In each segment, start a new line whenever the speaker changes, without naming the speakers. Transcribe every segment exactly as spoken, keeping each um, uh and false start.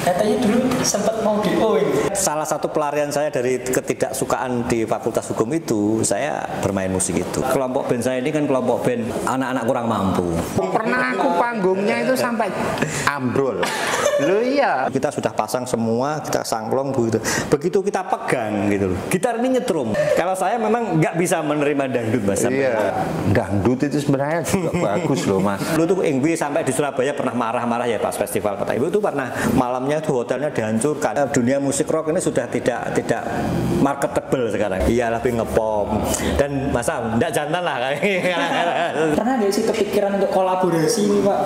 Katanya dulu sempat mau di O ini.
Salah satu pelarian saya dari ketidaksukaan di Fakultas Hukum itu, saya bermain musik itu. Kelompok band saya ini kan kelompok band anak-anak kurang mampu.
Pernah aku panggungnya itu sampai ambrol. Loh iya.
Kita sudah pasang semua, kita sangklong begitu. Begitu kita pegang gitu loh. Gitar ini nyetrum. Kalau saya memang nggak bisa menerima dangdut, Mas.
Iya. Dangdut itu sebenarnya juga bagus loh, Mas.
Dulu tuh Engwi sampai di Surabaya pernah marah-marah ya pas festival Kota Ibu itu pernah malamnya tuh hotelnya dihancurkan. Dunia musik rock ini sudah tidak tidak marketable sekarang. Iya, lebih ngepop dan masa enggak jantan lah kayak.
Pernah nggak sih kepikiran untuk kolaborasi ini, Pak?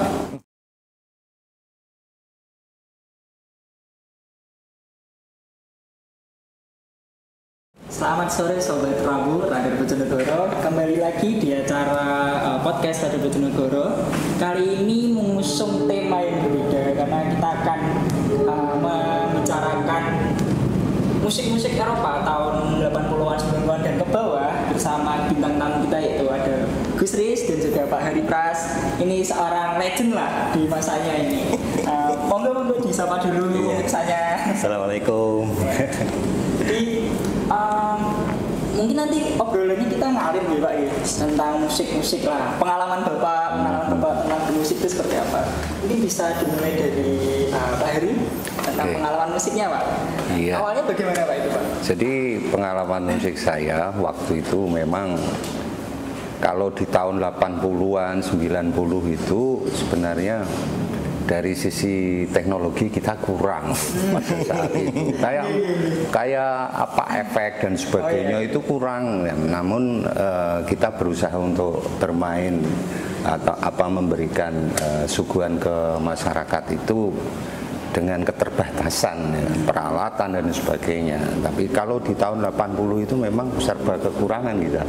Selamat sore Sobat Rabu, Radar Bojonegoro. Kembali lagi di acara uh, podcast Radar Bojonegoro. Kali ini mengusung tema yang berbeda karena kita akan uh, membicarakan musik-musik Eropa tahun delapan puluhan, sembilan puluhan dan ke bawah bersama bintang tamu kita yaitu ada Gus Riz dan juga Pak Hari Pras. Ini seorang legend lah di masanya ini. Uh, monggo-monggo disapa dulu saya.
Assalamualaikum.
Jadi um, mungkin nanti obrolannya kita ngalir ya Pak ya, tentang musik-musik lah. Pengalaman Bapak, pengalaman Bapak tentang musik itu seperti apa? Mungkin bisa dimulai dari uh, Pak Heri tentang okay. pengalaman musiknya Pak.
Iya.
Awalnya bagaimana Pak itu Pak?
Jadi pengalaman musik saya waktu itu memang kalau di tahun delapan puluhan, sembilan puluh itu sebenarnya dari sisi teknologi kita kurang pada saat itu. Kayak kayak apa efek dan sebagainya itu kurang. Namun uh, kita berusaha untuk bermain atau apa memberikan uh, suguhan ke masyarakat itu dengan keterbatasan ya, peralatan dan sebagainya. Tapi kalau di tahun delapan puluh itu memang serba kekurangan kita.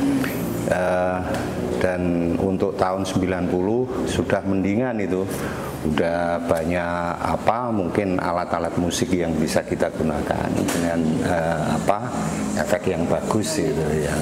Uh, dan untuk tahun sembilan puluh sudah mendingan itu, udah banyak apa mungkin alat-alat musik yang bisa kita gunakan dengan uh, apa efek yang bagus gitu ya.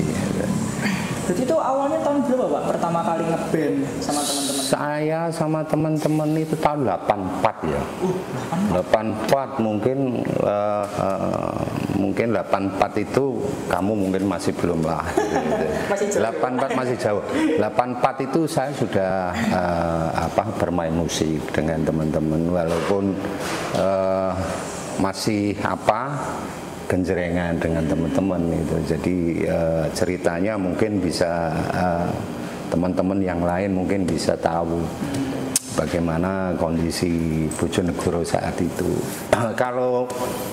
Jadi itu awalnya tahun berapa Pak? Pertama kali ngeband sama teman-teman?
Saya sama teman-teman itu tahun delapan puluh empat ya. Uh, delapan puluh empat mungkin uh, uh, mungkin delapan puluh empat itu kamu mungkin masih belum lah.
Masih jauh.
delapan puluh empat masih jauh. delapan puluh empat itu saya sudah uh, apa bermain musik dengan teman-teman walaupun uh, masih apa genjrengan dengan teman-teman itu. Jadi uh, ceritanya mungkin bisa uh, teman-teman yang lain mungkin bisa tahu bagaimana kondisi Bojonegoro saat itu. Uh, kalau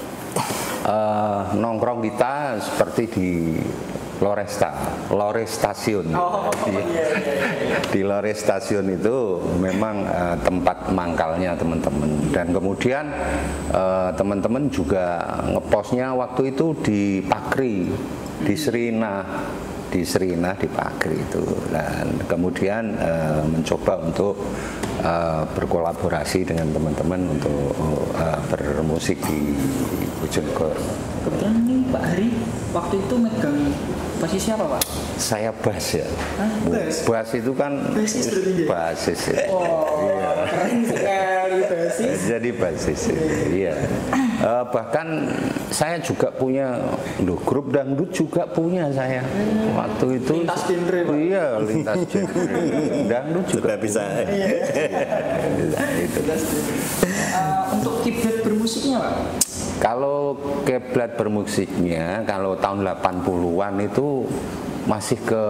uh, nongkrong kita seperti di Loresta, Lores Stasiun.
Oh, iya, iya, iya.
Di Lores Stasiun itu memang uh, tempat mangkalnya teman-teman. Dan kemudian uh, teman-teman juga ngeposnya waktu itu di Pakri, di Serina, di Serina di Pakri itu. Dan kemudian uh, mencoba untuk uh, berkolaborasi dengan teman-teman untuk uh, bermusik di Bojonegoro.
Kebetulan ini Pak Hari waktu itu megang posisi apa Pak?
Saya bass ya.
Hah, bass?
Bass itu kan
basis berarti ya?
basis ya.
Oh, iya. Keren sekali basis.
Jadi basis ya. Iya. Uh, bahkan saya juga punya loh, grup dangdut juga punya saya. Hmm. Waktu itu
lintas genre Pak.
Iya, lintas genre. Dangdut juga
bisa.
Iya.
Itu.
Uh, untuk kiblat bermusiknya Pak?
Kalau kiblat bermusiknya, kalau tahun delapan puluhan itu masih ke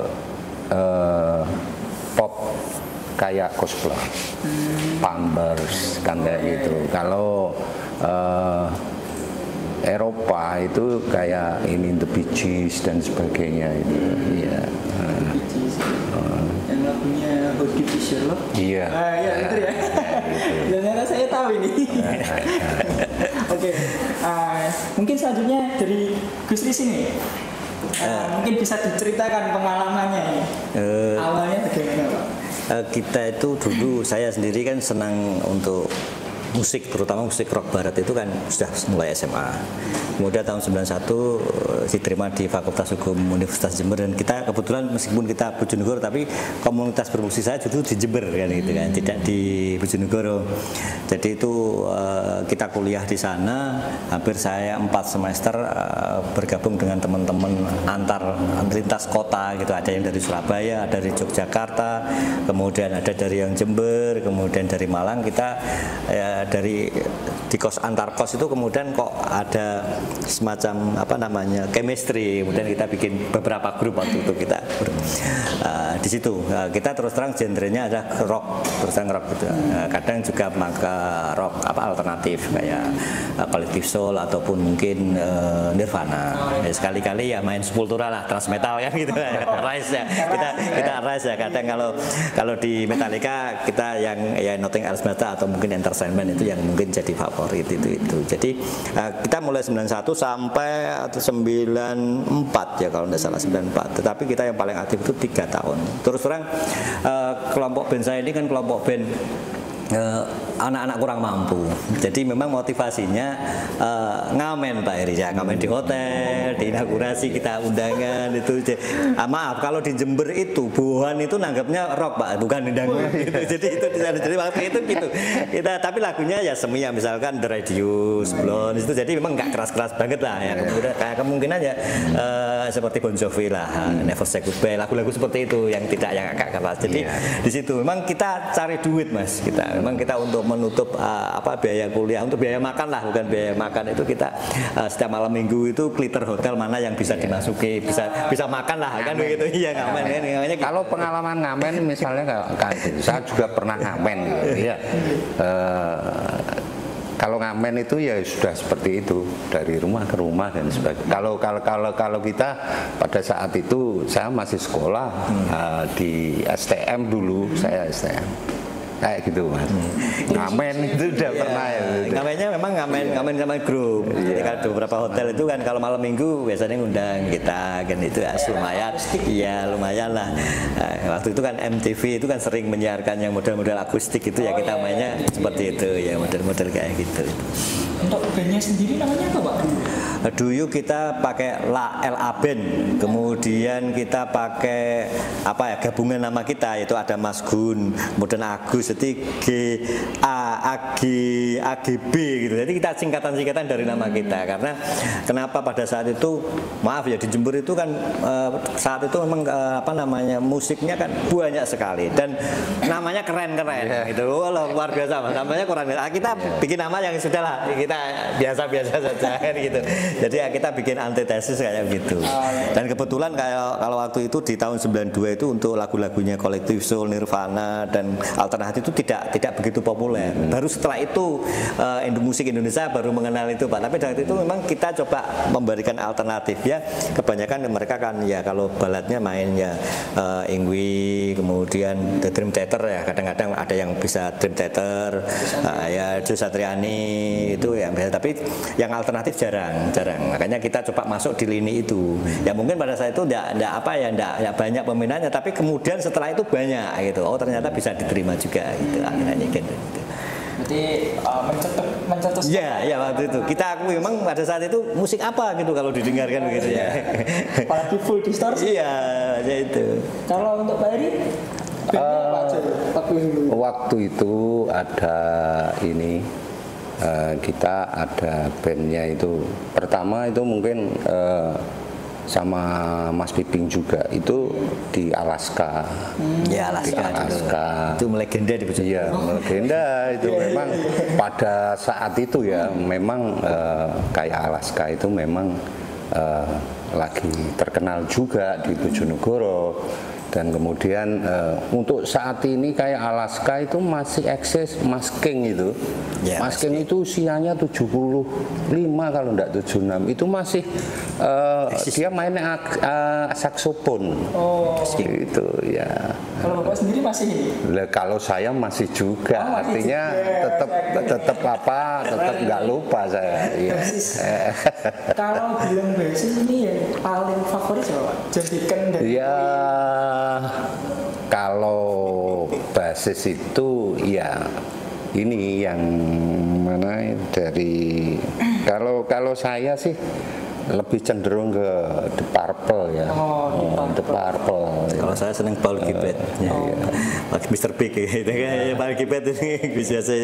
uh, pop kayak Coldplay, hmm. Pampers, kan kayak gitu. Kalau uh, Eropa itu kayak ini The Bee Gees dan sebagainya itu. Iya.
Uh, uh. Yang lagunya Hoodie Fisher loh.
Iya.
Ah, iya itu ya. Ternyata saya tahu ini. Oke, okay. uh, mungkin selanjutnya dari Gus Riz ini, uh, uh, mungkin bisa diceritakan pengalamannya. Uh, Awalnya bagaimana Pak?
Uh, kita itu dulu saya sendiri kan senang untuk musik, terutama musik rock barat itu kan sudah mulai S M A. Kemudian tahun sembilan puluh satu diterima di Fakultas Hukum Universitas Jember, dan kita kebetulan meskipun kita Bojonegoro tapi komunitas bermusik saya justru di Jember kan gitu kan, tidak di Bojonegoro. Jadi itu uh, kita kuliah di sana, hampir saya empat semester uh, bergabung dengan teman-teman antar lintas kota gitu, ada yang dari Surabaya, ada dari Yogyakarta, kemudian ada dari yang Jember, kemudian dari Malang. Kita ya, dari di kos antar kos itu kemudian kok ada semacam apa namanya chemistry, kemudian kita bikin beberapa grup waktu itu kita uh, di situ uh, kita terus terang genrenya ada rock, terus terang rock gitu. Uh, kadang juga maka rock apa alternatif kayak uh, Collective Soul ataupun mungkin uh, Nirvana. Ya, sekali-kali ya main Sepultura lah, thrash metal kan gitu. Rise ya, kita kita Rise ya. Kadang kalau kalau di Metallica kita yang ya Nothing Else Matters atau mungkin Entertainment itu yang mungkin jadi favorit itu itu. Jadi uh, kita mulai sembilan puluh satu sampai atau sembilan puluh empat ya kalau tidak salah sembilan puluh empat. Tetapi kita yang paling aktif itu tiga tahun. Terus terang uh, kelompok band saya ini kan kelompok band uh, anak-anak kurang mampu. Jadi memang motivasinya uh, ngamen Pak Heri ya, ngamen di hotel, di inaugurasi kita undangan itu. Ah, maaf kalau di Jember itu buuhan itu nanggapnya rock Pak, bukan undangan gitu. Jadi itu jadi waktu itu gitu. Kita tapi lagunya ya semi ya, misalkan The Radius, Blonde itu, jadi memang nggak keras-keras banget lah ya. Kemudian kayak kemungkinan ya uh, seperti Bon Jovi lah, Never Say Goodbye, lagu-lagu seperti itu yang tidak yang agak keras. Jadi di situ memang kita cari duit Mas, kita memang kita untuk menutup uh, apa biaya kuliah, untuk biaya makan lah, bukan biaya makan itu kita uh, setiap malam minggu itu kliter hotel mana yang bisa dimasuki, bisa bisa makan lah kan begitu. Iya ngamen kan. Namanya
kalau pengalaman ngamen misalnya kan saya juga pernah ngamen gitu. Iya. Uh, Kalau ngamen itu ya sudah seperti itu, dari rumah ke rumah dan sebagainya. Kalau kalau kalau kalau kita pada saat itu saya masih sekolah hmm. uh, di S T M dulu, saya S T M. Kayak gitu Mas. Hmm. Ngamen itu udah iya. pernah ya. Gitu.
Ngamennya memang ngamen iya. ngamen sama grup. Iya. Jadi kalau beberapa hotel itu kan kalau malam minggu biasanya ngundang kita kan itu ya, lumayan. Iya lumayan lah. Nah, waktu itu kan M T V itu kan sering menyiarkan yang model-model akustik itu ya, kita mainnya seperti itu ya, model-model kayak gitu.
Untuk bandnya sendiri namanya apa Pak?
Dulu kita pakai L A Band, kemudian kita pakai apa ya gabungan nama kita, yaitu ada Mas Gun, kemudian Agus, jadi G A A G A G B gitu. Jadi kita singkatan-singkatan dari nama kita, karena kenapa pada saat itu maaf ya di Jember itu kan saat itu memang apa namanya musiknya kan banyak sekali dan namanya keren-keren yeah. gitu. Oh, luar biasa Mas, namanya kurang kita yeah. bikin nama yang sudahlah kita biasa-biasa saja kan gitu. Jadi ya kita bikin antitesis kayak gitu. Dan kebetulan kayak kalau waktu itu di tahun sembilan puluh dua itu untuk lagu-lagunya Collective Soul, Nirvana dan alternatif itu tidak tidak begitu populer. Baru setelah itu uh, musik Indonesia baru mengenal itu Pak. Tapi dari itu memang kita coba memberikan alternatif ya. Kebanyakan mereka kan ya kalau baladnya main ya uh, Ingwi, kemudian The Dream Theater ya. Kadang-kadang ada yang bisa Dream Theater, uh, ya Joe Satriani itu ya. Tapi yang alternatif jarang. Jarang. Makanya kita coba masuk di lini itu. Ya mungkin pada saat itu enggak enggak apa ya enggak ya banyak peminatnya, tapi kemudian setelah itu banyak gitu. Oh ternyata bisa diterima juga gitu. Akhirnya gitu.
Berarti uh, mencetus mencetus.
Iya, ya waktu itu. Kita aku memang pada saat itu musik apa gitu kalau didengarkan begitu ya.
Apalagi full distorsi.
Iya, ya itu.
Kalau untuk Pak Heri
uh, waktu itu ada ini Uh, kita ada bandnya itu pertama itu mungkin uh, sama Mas Piping juga itu di Alaska.
Hmm. Ya Alaska,
di Alaska.
Itu melegenda di Bojonegoro.
Iya, melegenda itu memang pada saat itu ya memang uh, kayak Alaska itu memang uh, lagi terkenal juga di Bojonegoro. Dan kemudian uh, untuk saat ini kayak Alaska itu masih eksis Mas King itu. Ya, Mas King itu usianya tujuh puluh lima kalau enggak tujuh puluh enam. Itu masih uh, dia mainnya uh, saksofon.
Oh,
gitu ya.
Kalau Bapak sendiri masih ini?
Lah, kalau saya masih juga. Oh, artinya tetap tetap apa? Tetap enggak lupa saya. Iya.
Kalau bilang basis ini yang paling favorit siapa Pak? Jadikan dari
ya kalau basis itu ya ini yang mana dari kalau kalau saya sih lebih cenderung ke The Purple ya.
Oh,
oh The Purple.
Kalau saya seneng Paul Gilbert. Uh, ya, oh. ya. mister Big gitu kan. Paul Gilbert ini bisa saya.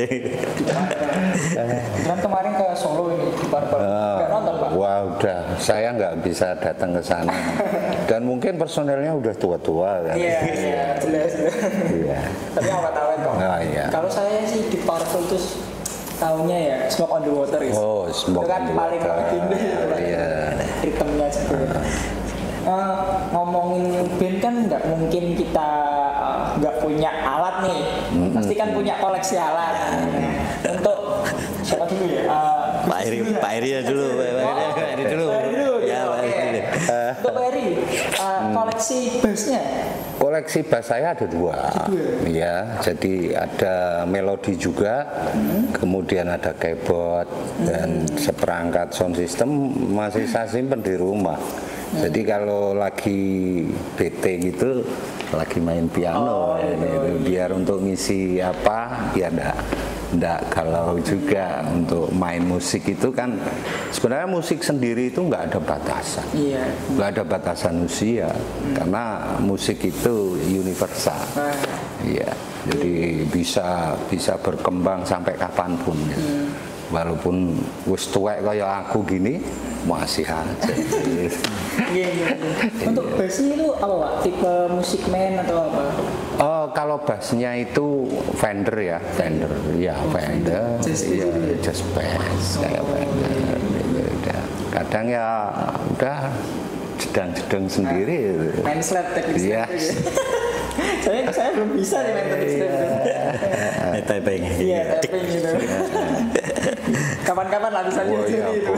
Kan kemarin ke Solo ini The Purple. Enggak nonton, Pak?
Wah, udah. Saya nggak bisa datang ke sana. Dan mungkin personelnya udah tua-tua kan.
Iya, iya, jelas. Iya. Tapi awet-awet kok.
Oh, iya.
Kalau saya sih The Purple itu tahunya ya Smoke on the Water ya.
Oh, Smoke
itu kan
on the
paling legenda itu.
Iya.
Ritmenya juga. Uh, ngomongin band kan nggak mungkin kita nggak uh, punya alat nih. Mm-hmm. Pasti kan punya koleksi alat. Nah, untuk siapa dulu ya? Uh,
Pak Eri, Pak Eri ya dulu. Pak Eri,
oh,
Pak Eri dulu.
Pak Eri dulu.
Ya, Pak Eri dulu.
Untuk Pak Eri, uh, koleksi bassnya.
Koleksi bass saya ada dua, ya. Jadi ada melodi juga, hmm. kemudian ada keyboard hmm. dan seperangkat sound system masih saya simpen di rumah. Hmm. Jadi kalau lagi bete gitu, lagi main piano, oh, ya, gitu. Biar untuk ngisi apa, biar enggak enggak galau juga untuk main musik itu kan sebenarnya musik sendiri itu nggak ada batasan,
iya.
nggak ada batasan usia hmm. karena musik itu universal, ah. iya. Jadi bisa bisa berkembang sampai kapanpun, ya. hmm. walaupun wis tuwek kayak aku gini masih aja.
Iya, iya. Untuk bassnya itu apa Pak? Tipe musik man atau apa?
Oh, kalau bassnya itu Fender ya, Fender, ya oh, Fender, ya just bass kayak oh, Fender. Iya. Kadang ya udah jedang-jedang sendiri.
Nah, main slap teknik
yes.
ya. saya saya belum bisa nih main teknik slap.
Eh, typing.
Iya, typing gitu. Kapan-kapan lah bisa
oh,
ya,
itu.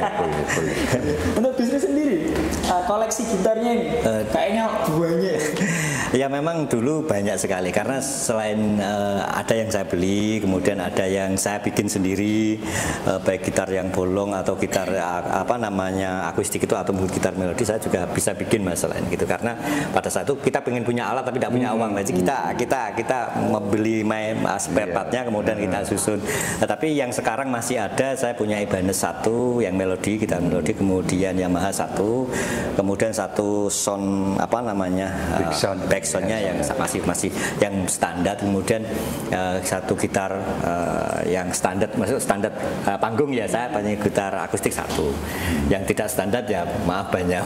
Untuk bisnis sendiri, uh, koleksi gitarnya ini uh, kayaknya banyak.
Ya memang dulu banyak sekali karena selain uh, ada yang saya beli, kemudian ada yang saya bikin sendiri, uh, baik gitar yang bolong atau gitar uh, apa namanya akustik itu atau gitar melodi saya juga bisa bikin mas selain gitu karena pada saat itu kita pengen punya alat tapi tidak punya uang, jadi kita kita kita membeli main uh, spare partnya kemudian kita susun. Nah, tapi yang sekarang masih ada, saya punya Ibanez satu yang melodi, gitar melodi, kemudian Yamaha satu, kemudian satu sound apa namanya uh, backsoundnya yang masih masih yang standar, kemudian uh, satu gitar uh, yang standar, maksud standar uh, panggung ya saya punya gitar akustik satu, yang tidak standar ya maaf banyak.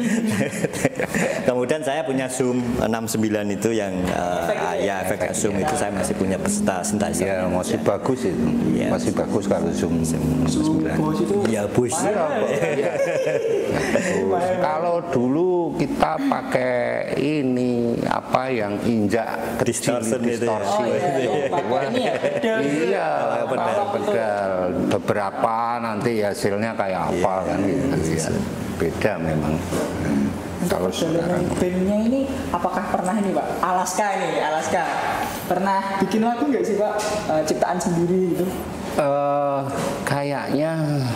Kemudian saya punya Zoom enam puluh sembilan itu yang uh, ya efek Zoom itu saya masih punya peserta synthesizer.
Ya masih ya. Bagus itu, ya. Masih bagus kalau Zoom sembilan.
Ya bus.
Kalau dulu kita pakai ini apa yang injak kecil distorsi,
oh, iya,
iya pedal-pedal beberapa nanti hasilnya kayak apa kan gitu ya. Beda memang. Kalau sekarang
bandnya ini apakah pernah ini Pak Alaska ini Alaska pernah bikin lagu nggak sih Pak uh, ciptaan sendiri gitu?
Uh, kayaknya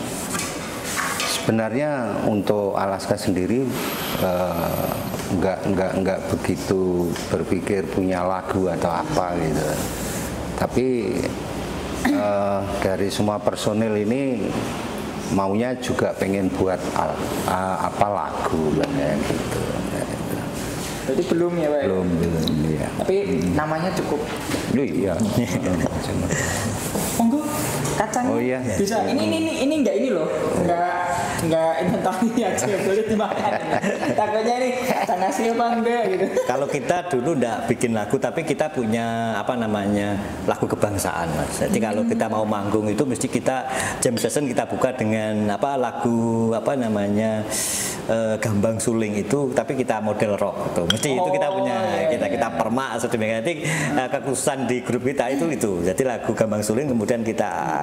sebenarnya untuk Alaska sendiri uh, nggak nggak nggak begitu berpikir punya lagu atau apa gitu. Tapi uh, dari semua personil ini maunya juga pengen buat al, uh, apa lagu kayak gitu.
Berarti belum ya Pak?
Belum belum ya.
Tapi namanya cukup.
Iya.
Monggo kacang.
Oh iya.
Bisa. Ini ini ini ini enggak ini loh. Enggak enggak inventaris aja boleh dimakan. Takutnya ini kacang asli apa enggak gitu.
Kalau kita dulu enggak bikin lagu tapi kita punya apa namanya lagu kebangsaan Mas. Jadi hmm. kalau kita mau manggung itu mesti kita jam session kita buka dengan apa lagu apa namanya uh, Gambang Suling itu tapi kita model rock tuh. Mesti oh, itu kita punya iya, kita kita permak sedemikian. Nanti uh, kekhususan di grup kita itu itu. Jadi lagu Gambang Suling kemudian kita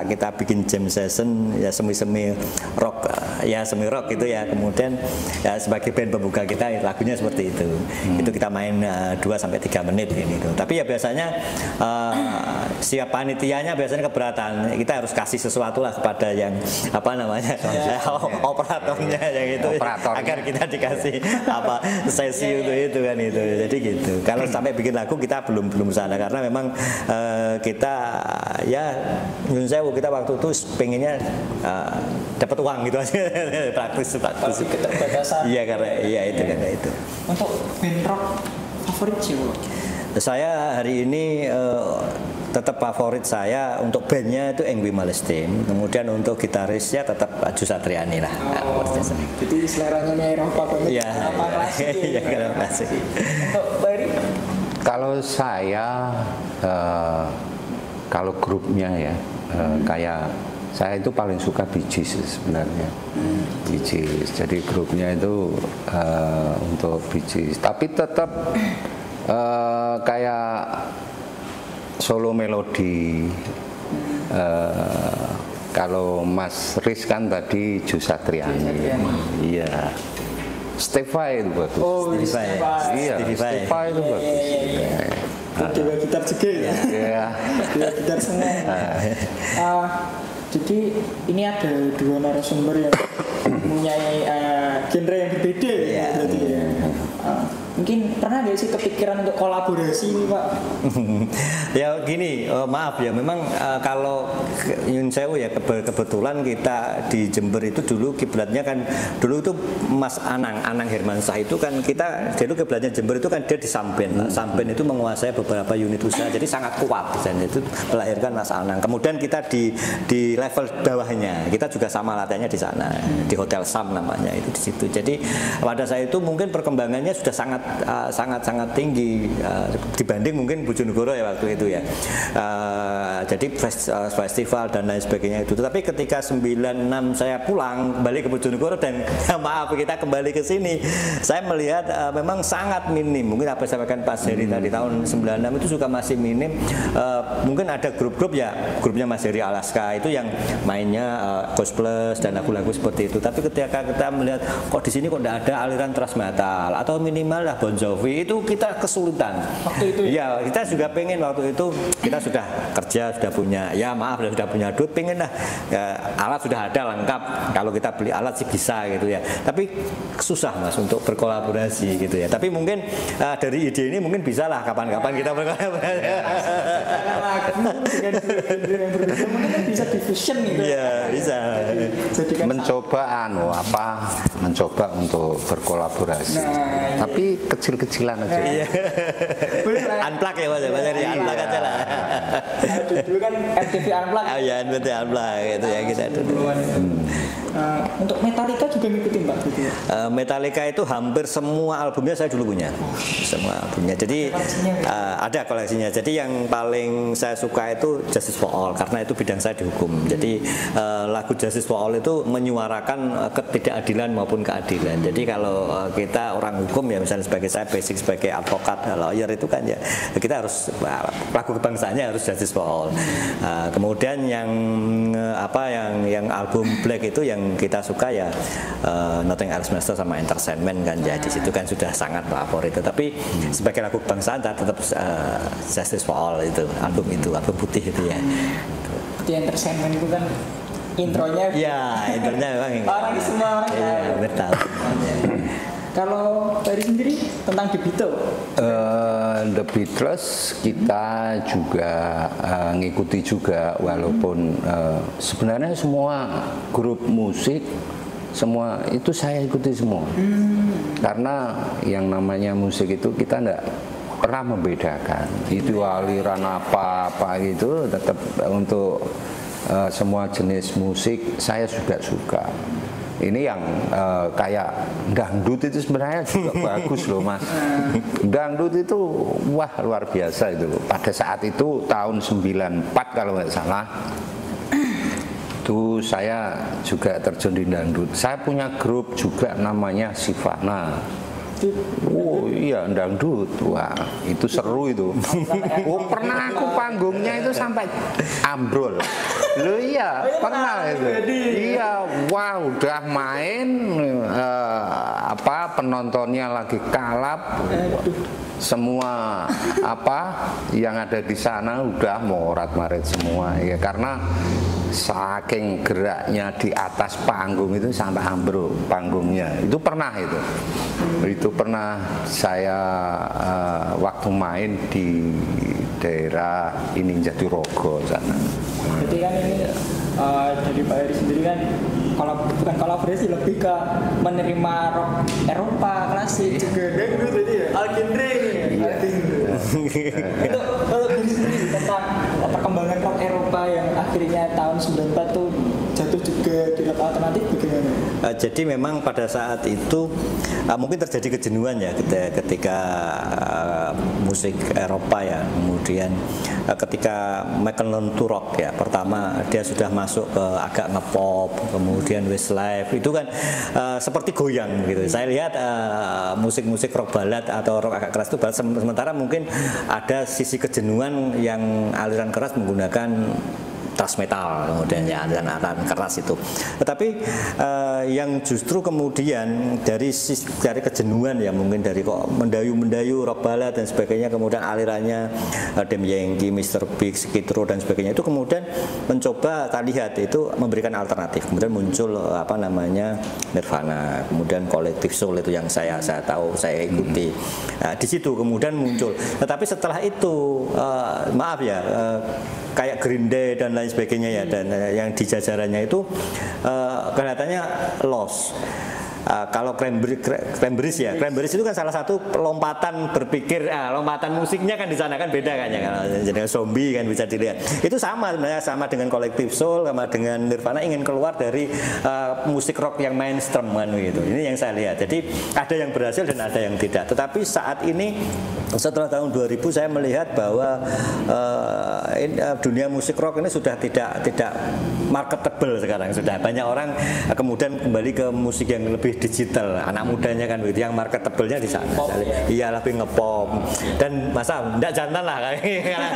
kita kita bikin jam session ya semi-semi rock ya semi rock gitu ya, kemudian ya sebagai band pembuka kita lagunya seperti itu. Hmm. Itu kita main dua sampai tiga menit ini tuh. Tapi ya biasanya uh, siap panitianya biasanya keberatan. Kita harus kasih sesuatu lah kepada yang apa namanya ya, operatornya yang itu operatornya. Agar kita dikasih apa sesi itu itu kan itu. Jadi gitu. Kalau sampai bikin lagu kita belum belum sana karena memang uh, kita ya nyun sewu kita waktu itu pengennya uh, dapat uang gitu aja. praktis praktis. Iya karena iya itu karena itu.
Untuk band rock favorit sih Bu?
Saya hari ini uh, tetap favorit saya untuk bandnya itu Engwi Malestin, kemudian untuk gitarisnya tetap Aju Satriani lah.
Oh, jadi seleranya nih Eropa banget.
Iya. Iya kalau klasik.
Untuk Bari?
Kalau saya uh, kalau grupnya ya uh, kayak saya itu paling suka Bee Gees sebenarnya. Hmm. Bee Gees. Jadi grupnya itu uh, untuk Bee Gees, tapi tetap uh, kayak solo melodi. Uh, kalau Mas Riz kan tadi Aju Satriani. Iya. Stevie itu bagus.
Oh,
Stevie. Iya, Stevie itu bagus.
Dewa gitar juga ya. Iya. Dewa gitar semua. Uh, jadi ini ada dua narasumber yang mempunyai uh, genre yang berbeda ya. Berarti ya. Uh, mungkin pernah nggak sih kepikiran untuk kolaborasi ini Pak?
Ya gini, oh, maaf ya, memang uh, kalau Nyun Sewu ya kebetulan kita di Jember itu dulu kiblatnya kan dulu itu Mas Anang Anang Hermansyah itu kan kita dulu kiblatnya Jember itu kan dia di Samben. Hmm. Samben itu menguasai beberapa unit usaha jadi sangat kuat dan itu melahirkan Mas Anang. Kemudian kita di di level bawahnya kita juga sama latihannya di sana di Hotel Sam namanya itu di situ. Jadi pada saat itu mungkin perkembangannya sudah sangat Uh, sangat sangat tinggi uh, dibanding mungkin Bojonegoro ya waktu itu ya. Uh, jadi fest, uh, festival dan lain sebagainya itu. Tapi ketika sembilan enam saya pulang kembali ke Bojonegoro dan maaf kita kembali ke sini, saya melihat uh, memang sangat minim. Mungkin apa yang sampaikan Pak Heri hmm. tadi tahun sembilan enam itu juga masih minim. Uh, mungkin ada grup-grup ya, grupnya Mas Heri Alaska itu yang mainnya uh, Ghost Plus dan lagu-lagu seperti itu. Tapi ketika kita melihat kok di sini kok tidak ada aliran thrash metal atau minimal Bon Jovi itu kita kesulitan.
Waktu itu
ya, ya kita juga pengen waktu itu kita sudah kerja sudah punya ya maaf sudah punya duit pengen lah ya, alat sudah ada lengkap kalau kita beli alat sih bisa gitu ya. Tapi susah Mas untuk berkolaborasi gitu ya. Tapi mungkin uh, dari ide ini mungkin bisa lah kapan-kapan kita berkolaborasi.
Mungkin bisa diffusion gitu.
Iya bisa.
Mencoba anu apa? Mencoba untuk berkolaborasi. Nah, tapi kecil-kecilan aja. Iya.
Unplug ya Mas, Mas Heri, unplug aja lah.
Dulu kan M T V Unplug.
Oh ya, M T V Unplug itu ya kita dulu.
Uh, untuk Metallica juga ngikutin Pak gitu ya?
Uh, Metallica itu hampir semua albumnya saya dulu punya, semua albumnya. Jadi uh, ada koleksinya. Jadi yang paling saya suka itu Justice for All karena itu bidang saya di hukum. Jadi uh, lagu Justice for All itu menyuarakan uh, ketidakadilan maupun keadilan. Jadi kalau uh, kita orang hukum ya misalnya sebagai saya basic sebagai advokat, lawyer itu kan ya kita harus uh, lagu kebangsaannya harus Justice for All. Uh, kemudian yang uh, apa yang yang album Black itu yang kita suka ya uh, Nothing Else Matters sama Entertainment kan ya di situ kan sudah sangat favorit. Tapi hmm. sebagai lagu kebangsaan tetap uh, Justice for All itu album itu album putih itu ya.
Di Entertainment itu kan intronya.
Ya intronya memang.
Orang semua orang.
Ya, betul.
Kalau dari sendiri tentang The Beatles?
Uh, The Beatles kita juga uh, ngikuti juga walaupun uh, sebenarnya semua grup musik semua itu saya ikuti semua. Hmm. Karena yang namanya musik itu kita enggak pernah membedakan itu aliran apa-apa itu tetap untuk uh, semua jenis musik saya juga suka. Ini yang uh, kayak dangdut itu sebenarnya juga bagus loh Mas. Dangdut itu wah luar biasa itu. Pada saat itu tahun sembilan empat kalau nggak salah itu saya juga terjun di dangdut. Saya punya grup juga namanya Sivana. Oh iya dangdut, wah itu seru itu. Oh pernah aku panggungnya itu sampai ambrol. Lu iya, pernah itu. Iya, wah udah main uh, apa penontonnya lagi kalap. Semua apa yang ada di sana udah morat-marit semua ya, karena saking geraknya di atas panggung itu sampai ambruk panggungnya. Itu pernah itu. Itu pernah saya uh, waktu main di daerah ini Jatirogo sana.
Jadi kan ini uh, dari Pak Heri sendiri kan kalau bukan kolaborasi, lebih ke menerima rock Eropa klasik juga dangdut tadi ya, all genre
iya.
Itu kalau dari sendiri tentang perkembangan rock Eropa yang akhirnya tahun sembilan puluh empat tuh jatuh juga di rock alternatif bagaimana?
Uh, jadi memang pada saat itu uh, mungkin terjadi kejenuhan ya ketika, ketika uh, musik Eropa ya, kemudian uh, ketika Michael Turok ya, pertama dia sudah masuk ke agak ngepop, kemudian Westlife itu kan uh, seperti goyang gitu. Saya lihat uh, musik-musik rock balad atau rock agak keras itu balad, sementara mungkin ada sisi kejenuhan yang aliran keras menggunakan thrash metal, kemudian ya aliran-aliran keras itu. Tetapi uh, yang justru kemudian dari dari kejenuhan ya, mungkin dari kok mendayu-mendayu rock balad dan sebagainya, kemudian alirannya uh, Damn Yankee, mister Big, Skid Row dan sebagainya, itu kemudian mencoba kita lihat itu memberikan alternatif. Kemudian muncul uh, apa namanya Nirvana, kemudian Collective Soul itu yang saya saya tahu, saya ikuti. Nah, di situ kemudian muncul. Tetapi setelah itu uh, maaf ya, uh, kayak Green Day dan lain sebagainya ya, dan uh, yang di jajarannya itu uh, kelihatannya lost. Uh, kalau Cranberries, Cranberries ya, Cranberries itu kan salah satu lompatan berpikir, ah, lompatan musiknya kan di sana kan beda kan ya, kalau jadi zombie kan bisa dilihat. Itu sama sebenarnya, sama dengan Collective Soul, sama dengan Nirvana, ingin keluar dari uh, musik rock yang mainstream kan gitu. Ini yang saya lihat. Jadi ada yang berhasil dan ada yang tidak. Tetapi saat ini setelah tahun dua ribu saya melihat bahwa uh, in, uh, dunia musik rock ini sudah tidak tidak marketable sekarang. Sudah banyak orang uh, kemudian kembali ke musik yang lebih digital, anak mudanya kan begitu, yang marketable-nya di sana. Iya, lebih ngepop dan masa enggak jantan lah kayak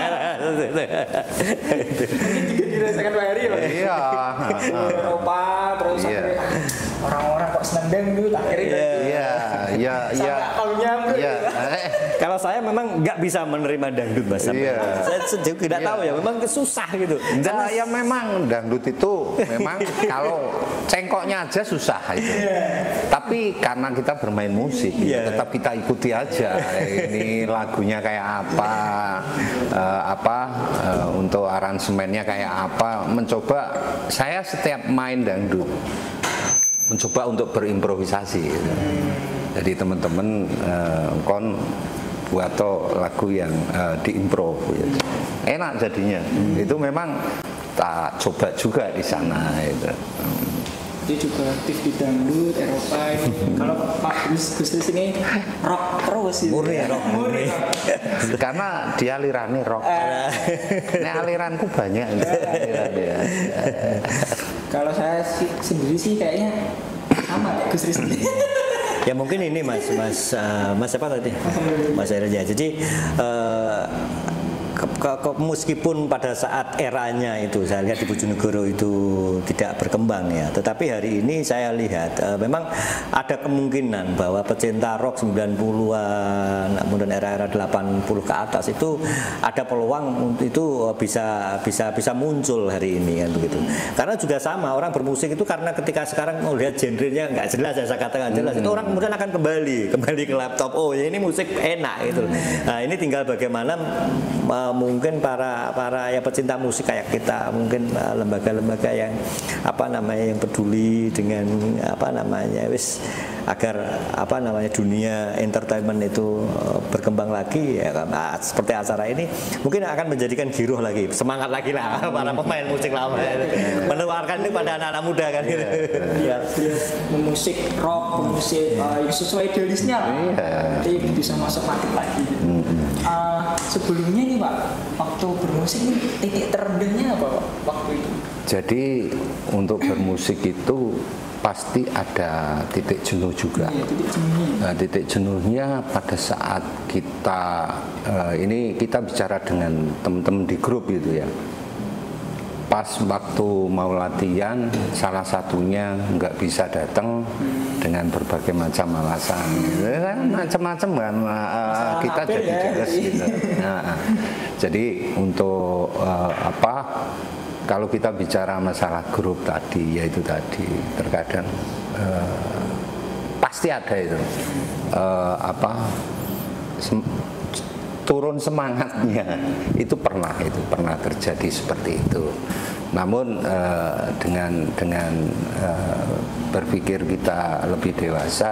Juga dirasakan Pak Heri ya.
Iya.
Eropa terus
Iya.
orang-orang kok seneng dangdut akhirnya.
Iya, iya, iya. Iya.
Kalau saya memang nggak bisa menerima dangdut, Mas.
Iya.
Saya sejauh tidak tahu ya, memang susah gitu.
Nah, ya memang dangdut itu memang kalau cengkoknya aja susah itu. Tapi karena kita bermain musik,
yeah,
tetap kita ikuti aja. Ini lagunya kayak apa, uh, apa uh, untuk aransemennya kayak apa. Mencoba, saya setiap main dangdut mencoba untuk berimprovisasi. Gitu. Jadi teman-teman uh, kon buat lagu yang uh, diimprov, gitu. Enak jadinya. Hmm. Itu memang tak coba juga di sana. Gitu.
Dia juga aktif di dangdut Eropa ini. Kalau Pak Gus Gus ini rock terus gitu.
Murni rock, murni.
Karena dia alirannya rock. Ini aliranku banyak. Alirannya.
Kalau saya sih, sendiri sih kayaknya sama ya Gus Rizky.
Ya mungkin ini Mas Mas uh, Mas siapa tadi? Mas Erja. Jadi uh, ke, ke, ke, meskipun pada saat eranya itu saya lihat di Bojonegoro itu tidak berkembang ya, tetapi hari ini saya lihat uh, memang ada kemungkinan bahwa pecinta rock sembilan puluhan kemudian era-era delapan puluh ke atas itu ada peluang itu bisa bisa bisa muncul hari ini kan begitu. Karena juga sama, orang bermusik itu karena ketika sekarang melihat genrenya nggak jelas, saya katakan jelas, itu orang kemudian akan kembali kembali ke laptop. Oh ya ini musik enak gitu. Nah ini tinggal bagaimana uh, mungkin para para ya pecinta musik kayak kita, mungkin uh, lembaga-lembaga yang apa namanya yang peduli dengan apa namanya wis agar apa namanya dunia entertainment itu uh, berkembang lagi ya, nah, seperti acara ini mungkin akan menjadikan giroh lagi, semangat lagi lah para pemain musik lama menularkan ini pada anak-anak muda kan gitu.
Ya, musik rock, musik uh, yang sesuai idealisnya lah. Nanti bisa masuk market lagi. Uh, sebelumnya nih Pak, waktu bermusik nih titik terendahnya apa Pak waktu itu?
Jadi untuk bermusik itu pasti ada titik jenuh juga.
Iya, titik jenuhnya.
Nah, titik jenuhnya pada saat kita uh, ini kita bicara dengan teman-teman di grup gitu ya. pas waktu mau latihan salah satunya nggak bisa datang dengan berbagai macam alasan, kan macam-macam kan uh, kita jadi
ya.
jelas gitu. Nah, jadi untuk uh, apa? Kalau kita bicara masalah grup tadi, yaitu tadi terkadang uh, pasti ada itu uh, apa sem turun semangatnya, itu pernah itu pernah terjadi seperti itu. Namun uh, dengan dengan uh, berpikir kita lebih dewasa,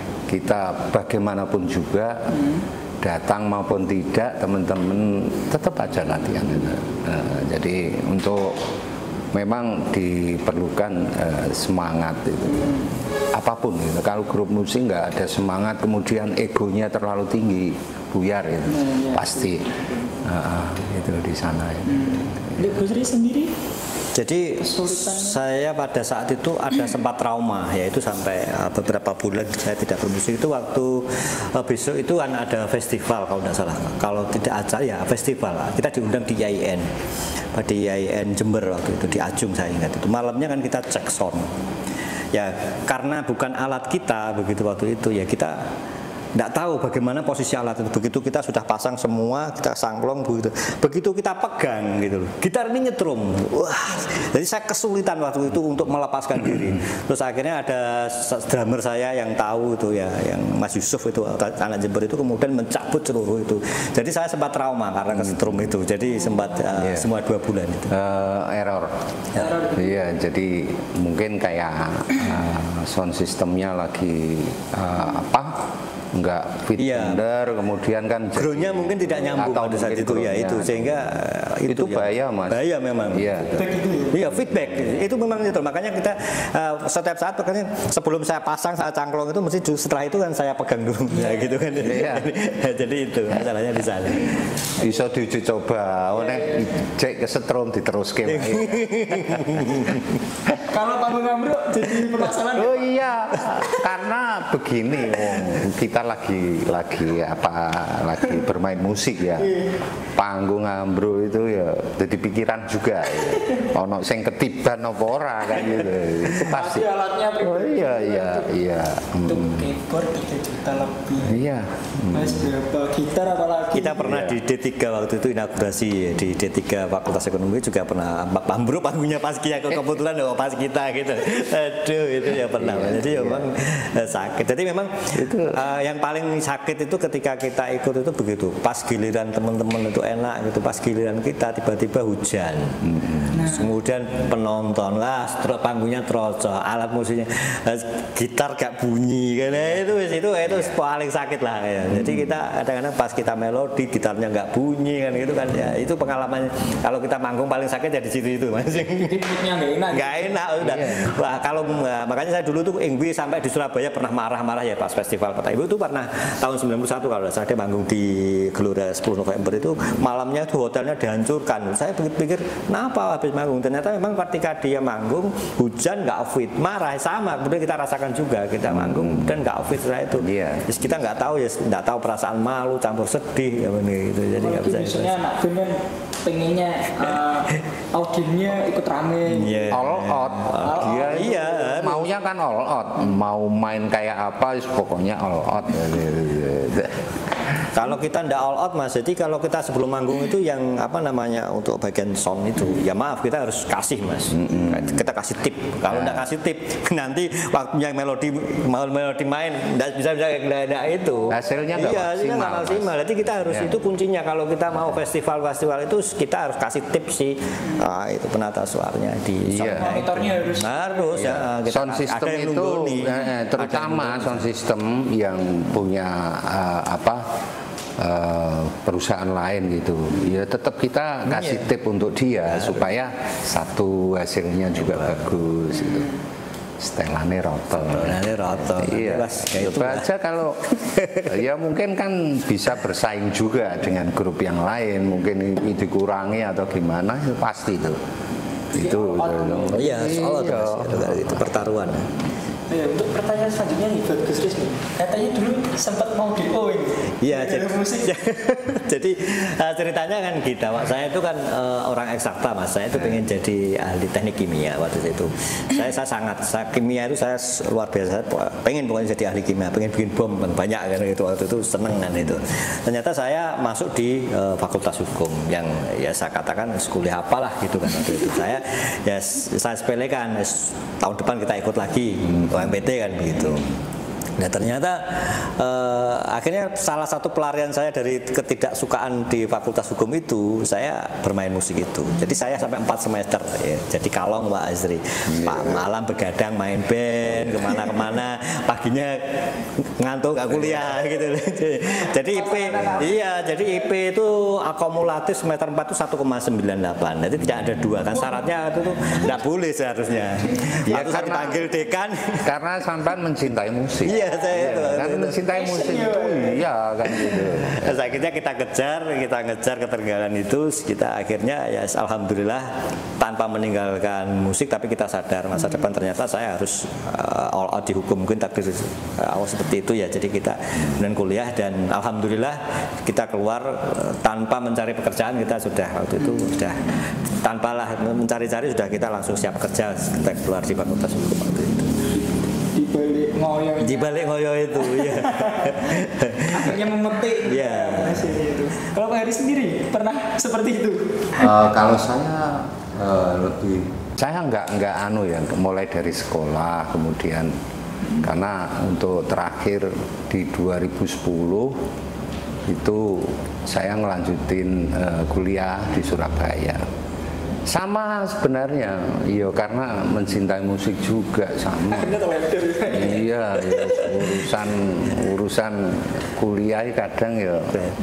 kita bagaimanapun juga datang maupun tidak, teman-teman tetap aja latihan. Uh, jadi untuk memang diperlukan uh, semangat itu, apapun gitu. Kalau grup musik nggak ada semangat, kemudian egonya terlalu tinggi, buyar itu pasti uh, itu di sana.
Di Gus Ri sendiri?
Jadi saya pada saat itu ada sempat trauma, yaitu sampai uh, beberapa bulan saya tidak bermusik. Itu waktu uh, besok itu kan ada festival kalau tidak salah. Kalau tidak acara ya festival. Kita diundang di I A I N, di I A I N Jember waktu itu, di Ajung saya ingat itu. Malamnya kan kita cek sound. Ya karena bukan alat kita begitu waktu itu, ya kita tidak tahu bagaimana posisi alat itu. Begitu kita sudah pasang semua, kita sangklong begitu. Begitu kita pegang gitu loh, gitar ini nyetrum. Wah, jadi saya kesulitan waktu itu untuk melepaskan diri. Terus akhirnya ada drummer saya yang tahu itu ya, yang Mas Yusuf itu anak Jember itu, kemudian mencabut seluruh itu. Jadi saya sempat trauma karena kesetrum itu. Jadi sempat uh, yeah. semua dua bulan itu.
Uh, error. Iya, ya, jadi mungkin kayak uh, sound systemnya lagi uh, apa? Enggak fit
iya.
bener, kemudian kan
groundnya mungkin tidak nyambung pada saat itu ya itu, sehingga
itu, itu
ya,
bahaya Mas.
Bahaya memang.
Iya.
Iya, feedback itu memang itu. Makanya kita uh, setiap saat makanya sebelum saya pasang saat cangklong itu mesti setelah itu kan saya pegang dulu ya gitu kan. Iya. Jadi itu masalahnya di sana.
Bisa diuji coba, oleh cek kesetrum diteruske wae.
Kalau panggung ambruk jadi permasalahan.
Oh iya, karena begini, kita lagi lagi apa lagi bermain musik ya, panggung ambruk itu ya jadi pikiran juga ya. Ono sing ketiban apa ora kan gitu, itu pasti.
Alatnya
oh iya iya iya.
Untuk keyboard tiga juta lebih.
Iya.
Mas berapa gitar apalagi?
Kita pernah iya. di D tiga waktu itu inaugurasi di D tiga Fakultas Ekonomi juga pernah ambruk panggungnya pas kita kebetulan oh, pas kita gitu. Aduh itu ya pernah. Iya, jadi iya. memang sakit. Jadi memang itu uh, yang paling sakit itu ketika kita ikut itu begitu. Pas giliran teman-teman itu enak gitu. Pas giliran kita tiba-tiba hujan. Nah. Kemudian penonton lah, panggungnya terocok, alat musiknya gitar gak bunyi kan itu itu itu paling sakit lah ya. Jadi kita kadang-kadang pas kita melodi gitarnya nggak bunyi kan gitu kan ya. Itu pengalaman kalau kita manggung paling sakit ya di situ itu Mas.
Moodnya nggak enak.
Nggak enak udah. Yeah. Wah, kalau makanya saya dulu tuh Ingwi sampai di Surabaya pernah marah-marah ya pas festival Kota Ibu itu pernah tahun sembilan puluh satu kalau saya dia manggung di Gelora sepuluh November itu malamnya itu hotelnya dihancurkan. Saya pikir kenapa habis manggung, ternyata memang ketika dia manggung hujan nggak fit, marah sama kemudian kita rasakan juga kita manggung dan nggak fit setelah itu. Yeah. Terus kita nggak tahu ya nggak tahu perasaan malu campur sedih ya gitu. Jadi nggak bisa.
Misalnya anak band pengennya uh, audiennya ikut rame.
Yeah.
All out.
All
Dia
out.
iya maunya kan all out, mau main kayak apa pokoknya all out.
Kalau kita ndak all out Mas, jadi kalau kita sebelum manggung itu yang apa namanya untuk bagian sound itu, ya maaf kita harus kasih Mas, mm-hmm. kita kasih tip. Kalau ndak kasih tip, nanti waktunya melodi mau melodi main ndak bisa bisa ndak itu.
Hasilnya nggak
iya,
maksimal.
Nggak maksimal. Jadi kita harus ya. Itu kuncinya kalau kita mau festival-festival itu kita harus kasih tip sih, ah, itu penata suaranya di
iya.
Monitornya harus
harus
iya.
ya.
Sound system itu eh, terutama sound system yang punya uh, apa? Uh, perusahaan lain gitu ya tetap kita kasih tip untuk dia ya, supaya satu hasilnya juga ya, bagus gitu. Setelannya roto
setelannya roto
iya coba aja kalau ya mungkin kan bisa bersaing juga dengan grup yang lain mungkin ini dikurangi atau gimana itu pasti itu itu
iya soal itu, itu pertaruhan.
Ya, untuk pertanyaan selanjutnya nih buat Gus Riz nih. Katanya dulu sempat mau D O ini.
Iya, jadi
musik.
jadi uh, ceritanya kan gitu. Saya itu kan uh, orang eksakta, Mas. Saya itu pengen jadi ahli teknik kimia waktu itu. Saya, saya sangat, saya, kimia itu saya luar biasa. Pengen pokoknya jadi ahli kimia, pengen bikin bom banyak kan itu waktu itu seneng kan itu. Ternyata saya masuk di uh, Fakultas Hukum yang ya saya katakan kuliah apalah gitu kan waktu itu. Saya ya saya sepelekan tahun depan kita ikut lagi O M P T kan begitu. Nah ternyata eh, akhirnya salah satu pelarian saya dari ketidaksukaan di Fakultas Hukum itu saya bermain musik itu. Jadi saya sampai empat semester ya, jadi kalong Pak Azri. Pak malam begadang main band kemana-kemana, paginya ngantuk gak kuliah gitu. Jadi I P iya, jadi I P itu akumulatif semester empat itu satu koma sembilan delapan. Jadi tidak ada dua kan syaratnya itu tuh tidak boleh seharusnya.
Ya,
Waktu saya dipanggil dekan
karena sampai mencintai musik.
Iya, saya itu.
Kan mencintai musik itu iya kan gitu.
Terus akhirnya kita kejar, kita ngejar ketertinggalan itu, kita akhirnya ya alhamdulillah tanpa meninggalkan musik, tapi kita sadar masa depan ternyata saya harus uh, all out di hukum, mungkin takdir uh, awal seperti itu ya. Jadi kita kemudian kuliah dan alhamdulillah kita keluar uh, tanpa mencari pekerjaan, kita sudah waktu itu sudah tanpa lah mencari-cari sudah kita langsung siap kerja, kita keluar di Fakultas Hukum waktu itu.
Di balik ngoyo
Di balik ngoyo itu ya.
akhirnya memetik
Iya.
hasilnya itu. Kalau Pak Heri sendiri pernah seperti itu?
Uh, kalau saya uh, lebih saya nggak nggak anu ya, mulai dari sekolah kemudian hmm. karena untuk terakhir di dua ribu sepuluh itu saya ngelanjutin uh, kuliah di Surabaya. Sama sebenarnya, iya karena mencintai musik juga sama. Iya, ya, urusan urusan kuliah kadang ya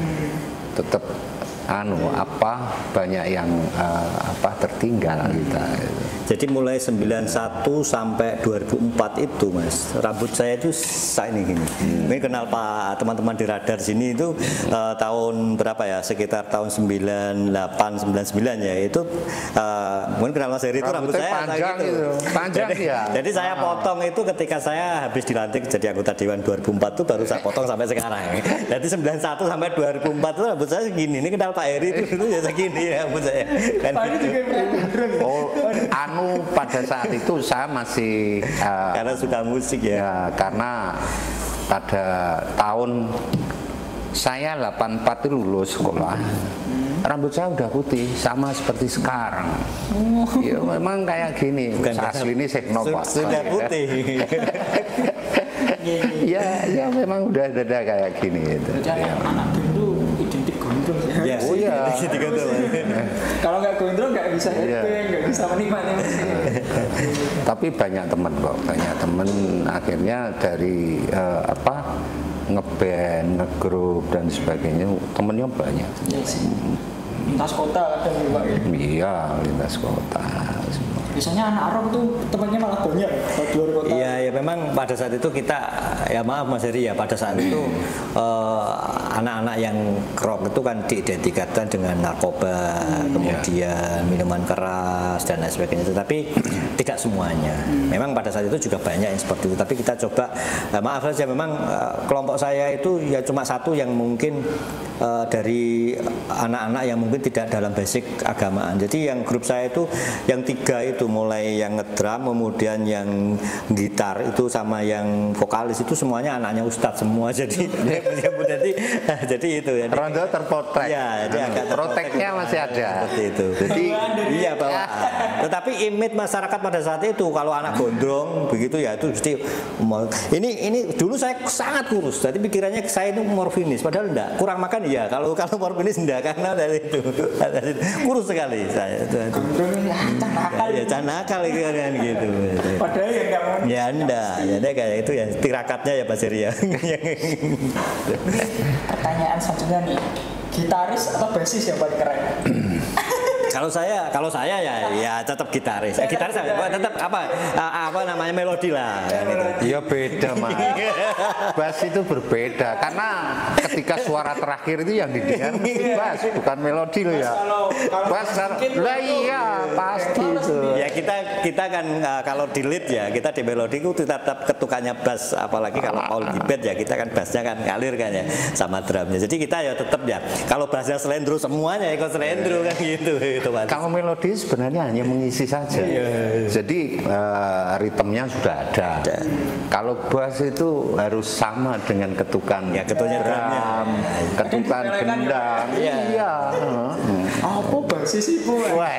tetap anu apa banyak yang uh, apa tertinggal kita.
Jadi mulai sembilan puluh satu sampai dua ribu empat itu Mas, rambut saya itu saya ini gini. Hmm. Ini kenal Pak teman-teman di Radar sini itu uh, tahun berapa ya? Sekitar tahun sembilan puluh delapan sembilan puluh sembilan ya. Itu uh, mungkin kenal Mas Heri itu rambut saya
panjang
gitu.
Itu. Panjang
jadi,
ya.
Jadi saya ah. potong itu ketika saya habis dilantik jadi anggota Dewan dua ribu empat itu baru saya potong sampai sekarang. Jadi sembilan puluh satu sampai dua ribu empat itu rambut saya segini. Ini kenal Pak Heri itu itu ya segini ya rambut saya. Kan gitu.
Oh, anu pada saat itu saya masih uh,
karena suka musik ya.
ya karena pada tahun saya delapan puluh empat itu lulus sekolah, rambut saya udah putih sama seperti sekarang. Ya memang kayak gini.
Bukan
asli ini Seknova
sudah putih.
ya ya memang udah ada kayak gini itu.
Ya. Anak itu identik gondrong ya.
Ya,
oh iya.
Kalau nggak gondrong nggak bisa headbang, nggak bisa menikmati musik.
Tapi banyak teman kok, banyak teman akhirnya dari uh, apa ngeband, ngegrup dan sebagainya, temennya banyak.
Ya sih. Lintas kota ada juga ya.
Iya, lintas kota.
Biasanya anak rock tuh temannya malah banyak kalau di luar kota.
Iya, ya memang pada saat itu kita ya maaf Mas Heri ya pada saat itu uh, anak-anak yang rock itu kan diidentikan dengan narkoba, hmm, kemudian ya. minuman keras dan lain sebagainya. Tetapi tidak semuanya. Hmm. Memang pada saat itu juga banyak yang seperti itu. Tapi kita coba uh, maaf saja memang uh, kelompok saya itu ya cuma satu yang mungkin uh, dari anak-anak yang mungkin tidak dalam basic agamaan. Jadi yang grup saya itu yang tiga itu mulai yang ngedrum, kemudian yang gitar itu sama yang vokalis itu semuanya anaknya ustadz semua. Jadi jadi jadi itu ya.
Rondo terpotek.
Ya, jadi agak
proteknya masih ada.
Seperti itu. Jadi iya bawaan. Tetapi image masyarakat pada saat itu kalau anak gondrong begitu ya itu mesti ini ini dulu saya sangat kurus. Jadi pikirannya saya itu morfinis padahal enggak. Kurang makan iya. Kalau kalau morfinis enggak karena dari itu. Kurus sekali saya itu. Ya nakal kan gitu.
Padahal ya enggak mau.
Ya enggak, ya enggak kayak itu ya tirakatnya ya Pak Seri ya.
Pertanyaan selanjutnya nih, gitaris atau basis yang paling keren?
Kalau saya, kalau saya ya, ya tetap gitaris. Eh, gitaris tetap apa, apa namanya melodi lah.
Iya beda mas. Bass itu berbeda karena ketika suara terakhir itu yang didengar mesti bass, bukan melodi loh ya. Bass lah iya pasti itu.
Ya kita kita kan uh, kalau di lead ya kita di melodi itu tetap ketukannya bass, apalagi kalau Paul Gilbert ya kita kan bassnya kan ngalir kan ya sama drumnya. Jadi kita ya tetap ya kalau bassnya slendro semuanya ikut slendro kan gitu. Gitu
kalau melodi sebenarnya hanya mengisi saja. Yeah. Jadi uh, ritmenya sudah ada. ada. Kalau bass itu harus sama dengan ketukan
ya ketukannya drum,
ketukan gendang. Iya. Iya.
Apa bass sih Bu?
Wah.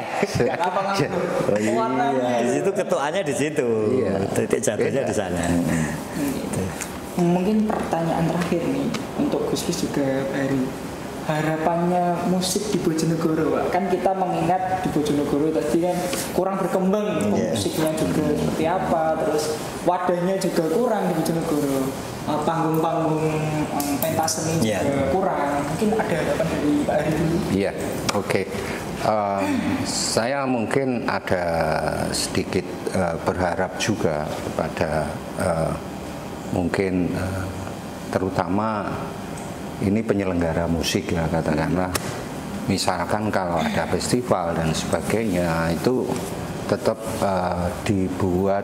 Oh, iya. Di situ ketukannya di situ. Iya. Titik jatuhnya di sana.
Gitu. Mungkin pertanyaan terakhir nih untuk Gus Fis juga Ferry. Harapannya musik di Bojonegoro, Pak. Kan kita mengingat di Bojonegoro tadi kan kurang berkembang, yeah. musiknya juga seperti apa, terus wadahnya juga kurang di Bojonegoro, panggung-panggung um, pentas seni yeah. juga kurang. Mungkin ada harapan dari Pak Ari dulu.
Iya, yeah. oke. Okay. Uh, saya mungkin ada sedikit uh, berharap juga kepada uh, mungkin uh, terutama ini penyelenggara musik ya katakanlah, misalkan kalau ada festival dan sebagainya itu tetap uh, dibuat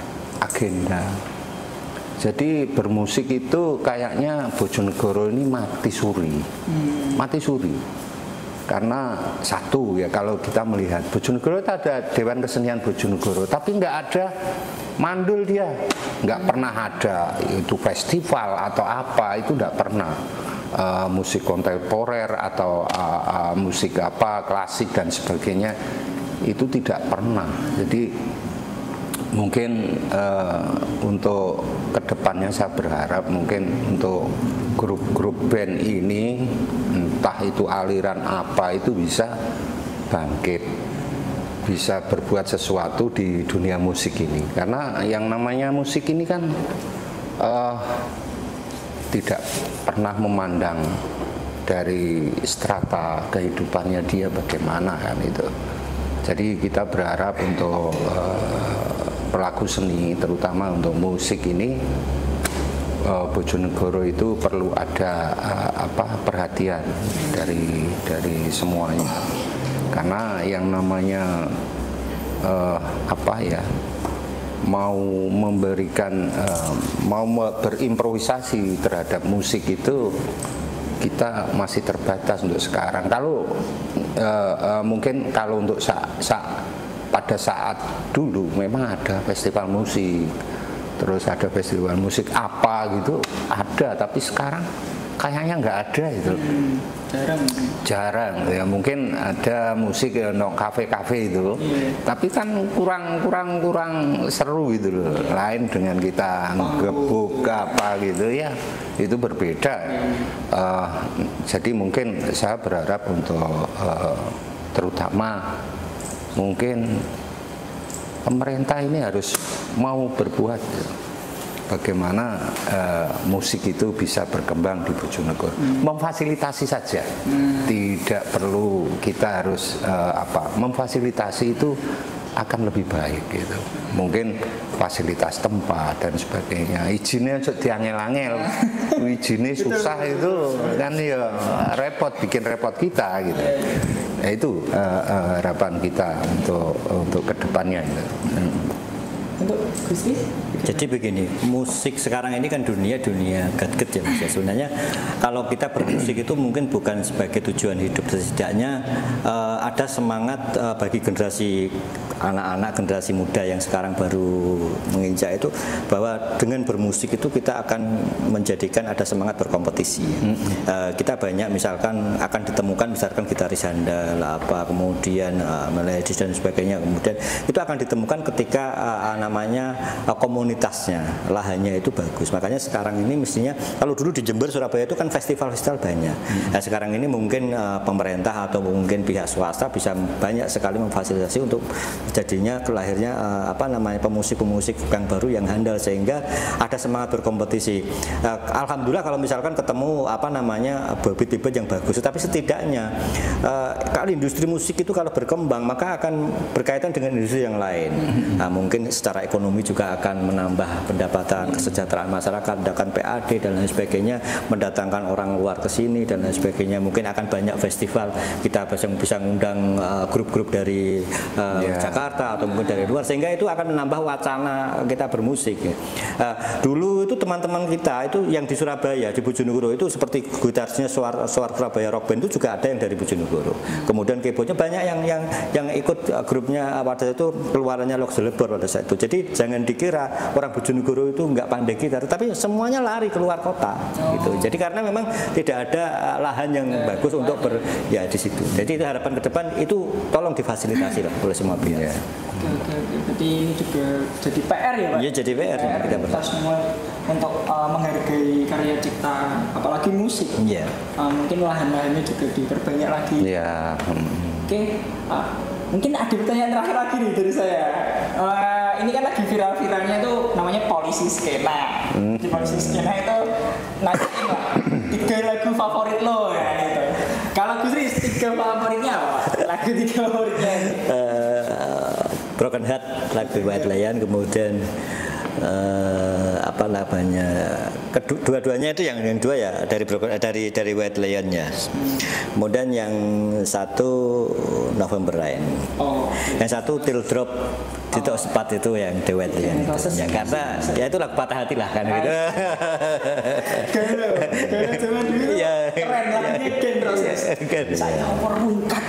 agenda. Jadi bermusik itu kayaknya Bojonegoro ini mati suri, hmm. mati suri. Karena satu ya kalau kita melihat Bojonegoro itu ada Dewan Kesenian Bojonegoro, tapi nggak ada mandul dia, nggak pernah ada itu festival atau apa itu nggak pernah. Uh, musik kontemporer atau uh, uh, musik apa klasik dan sebagainya itu tidak pernah. Jadi mungkin uh, untuk kedepannya saya berharap mungkin untuk grup-grup band ini entah itu aliran apa itu bisa bangkit, bisa berbuat sesuatu di dunia musik ini, karena yang namanya musik ini kan uh, tidak pernah memandang dari strata kehidupannya dia bagaimana kan itu. Jadi kita berharap untuk uh, pelaku seni terutama untuk musik ini uh, Bojonegoro itu perlu ada uh, apa perhatian dari dari semuanya. Karena yang namanya uh, apa ya mau memberikan uh, mau berimprovisasi terhadap musik itu kita masih terbatas untuk sekarang. Kalau uh, uh, mungkin kalau untuk sa sa pada saat dulu memang ada festival musik, terus ada festival musik apa gitu ada, tapi sekarang kayaknya nggak ada itu. Hmm,
jarang.
Jarang ya, mungkin ada musik ya, no kafe-kafe itu, yeah. tapi kan kurang kurang kurang seru gitu loh. Yeah. Lain dengan kita ngebuk apa gitu ya, itu berbeda. Yeah. Uh, jadi mungkin saya berharap untuk uh, terutama mungkin pemerintah ini harus mau berbuat. Gitu. Bagaimana uh, musik itu bisa berkembang di Bojonegoro, hmm. memfasilitasi saja, hmm. tidak perlu kita harus uh, apa, memfasilitasi itu akan lebih baik gitu. Mungkin fasilitas tempat dan sebagainya, izinnya diangel-angel, izinnya susah itu kan ya repot, bikin repot kita gitu. Nah, itu uh, uh, harapan kita untuk untuk kedepannya gitu. Hmm.
Untuk Gus Fis?
Jadi begini, musik sekarang ini kan dunia dunia gadget ya Mas. Sebenarnya kalau kita bermusik itu mungkin bukan sebagai tujuan hidup, setidaknya uh, ada semangat uh, bagi generasi anak-anak, generasi muda yang sekarang baru menginjak itu, bahwa dengan bermusik itu kita akan menjadikan ada semangat berkompetisi. Mm-hmm. uh, kita banyak misalkan akan ditemukan misalkan gitaris handal apa, kemudian uh, melodis dan sebagainya, kemudian itu akan ditemukan ketika uh, namanya uh, komunitasnya, lahannya itu bagus. Makanya sekarang ini mestinya, kalau dulu di Jember, Surabaya itu kan festival-festival banyak. Mm-hmm. Nah, sekarang ini mungkin uh, pemerintah atau mungkin pihak swasta bisa banyak sekali memfasilitasi untuk jadinya lahirnya uh, apa namanya pemusik-pemusik yang baru yang handal sehingga ada semangat berkompetisi. Uh, Alhamdulillah kalau misalkan ketemu apa namanya bibit-bibit yang bagus, tapi setidaknya uh, kalau industri musik itu kalau berkembang maka akan berkaitan dengan industri yang lain. Nah, mungkin secara ekonomi juga akan menambah pendapatan, kesejahteraan masyarakat, mendatangkan P A D dan lain sebagainya, mendatangkan orang luar ke sini dan lain sebagainya. Mungkin akan banyak festival, kita bisa bisa ngundang uh, grup-grup dari uh, yeah. Jakarta atau mungkin dari luar, sehingga itu akan menambah wacana kita bermusik. Uh, dulu itu teman-teman kita itu yang di Surabaya, di Bojonegoro itu seperti gitarisnya Suar, Suar Surabaya Rock Band itu juga ada yang dari Bojonegoro. Kemudian keyboardnya banyak yang yang yang ikut uh, grupnya pada itu keluarannya Lok Selebor pada saat itu. Jadi jangan dikira orang Bojonegoro itu nggak pandai gitar, tapi semuanya lari keluar kota. Oh. Gitu. Jadi karena memang tidak ada uh, lahan yang yeah. bagus untuk ber ya di situ. Jadi itu harapan ke depan itu tolong difasilitasi lah oleh semua pihak. Yeah.
Oke, oke, oke. Jadi ini juga jadi P R ya Pak?
Iya jadi P R, P R
kita, kita semua untuk uh, menghargai karya cipta, apalagi musik.
Iya. Yeah.
Uh, mungkin lahan-lahannya juga diperbanyak lagi.
Iya. Yeah.
Oke, okay. uh, mungkin ada pertanyaan terakhir lagi nih dari saya. Uh, ini kan lagi viral-viralnya tuh namanya polisi skena. Hmm. Di polisi skena itu nanyain lah tiga lagu favorit lo ya gitu. Kalau Gus Riz tiga favoritnya apa? Lagu tiga favoritnya.
Uh, Broken Heart, lagu White Lion, kemudian uh, apa namanya kedua-duanya itu yang yang dua ya dari Broken, dari dari White Lion-nya. Hmm. Kemudian yang satu November Rain. Oh. Yang satu Till Drop. Itu sepat itu yang The White Lion. Ya karena ya itu lagu patah hati lah kan gitu.
Gelo, gelo zaman dulu. Ya, keren lagunya Gen proses. Saya merungkat.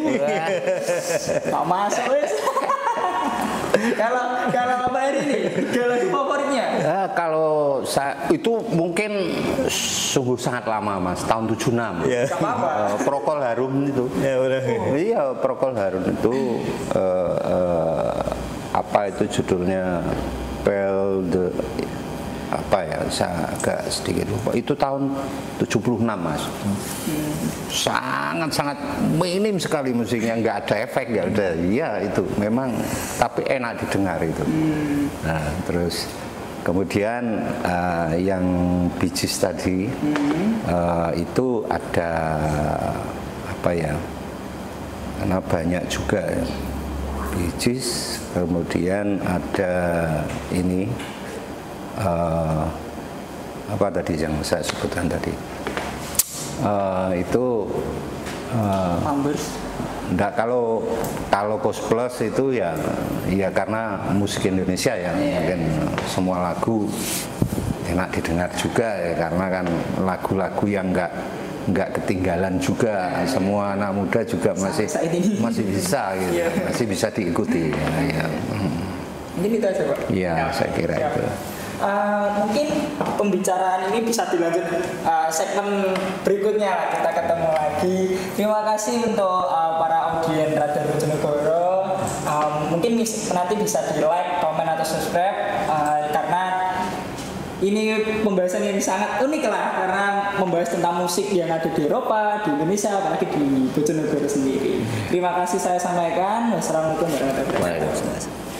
Tak masuk wes. Kalau kalau Bapak Eri ini, kalau favoritnya?
Uh, kalau saya itu mungkin sungguh sangat lama Mas, tahun tujuh puluh enam.
Yeah.
Uh, Procol Harum itu.
Ya, udah.
Iya, Procol Harum itu uh, uh, apa itu judulnya Pel de apa ya, saya agak sedikit lupa. Itu tahun tujuh puluh enam Mas. Hmm. Sangat-sangat minim sekali musiknya, nggak ada efek, nggak ada. Iya itu memang, tapi enak didengar itu. Hmm. Nah terus kemudian uh, yang Bee Gees tadi hmm. uh, itu ada apa ya? Karena banyak juga ya. Bee Gees, kemudian ada ini. Uh, apa tadi yang saya sebutkan tadi uh, itu uh, enggak, kalau kalau Coast Plus itu ya ya karena musik Indonesia ya, yeah. Mungkin semua lagu enak didengar juga ya, karena kan lagu-lagu yang enggak enggak ketinggalan juga, semua anak muda juga masih masih bisa gitu, yeah. Masih bisa diikuti ya, ya.
Mungkin itu aja Pak
ya, ya saya kira ya. Itu
Uh, mungkin pembicaraan ini bisa dilanjut uh, segmen berikutnya lah, kita ketemu lagi. Terima kasih untuk uh, para audien Radio Bojonegoro. Uh, mungkin nanti bisa di like, komen atau subscribe uh, karena ini pembahasan yang sangat unik lah, karena membahas tentang musik yang ada di Eropa, di Indonesia, apalagi di Bojonegoro sendiri. Terima kasih saya sampaikan. Wassalamualaikum warahmatullahi wabarakatuh.